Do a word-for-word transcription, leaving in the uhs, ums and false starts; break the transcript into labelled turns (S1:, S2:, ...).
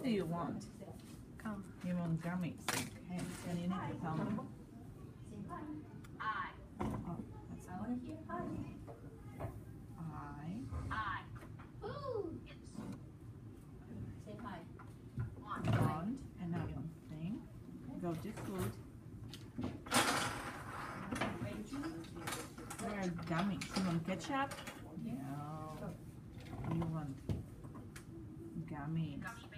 S1: do you want?
S2: Come.
S1: You want gummies. Okay, and you need to tell me.
S3: I.
S1: Oh, that's
S3: I want to hear hi.
S1: I.
S3: I. Ooh. Yes. Say hi. Want.
S1: Want. And now you think. Go to food. Where are gummies? You want ketchup? No. You want gummies.
S3: Gummy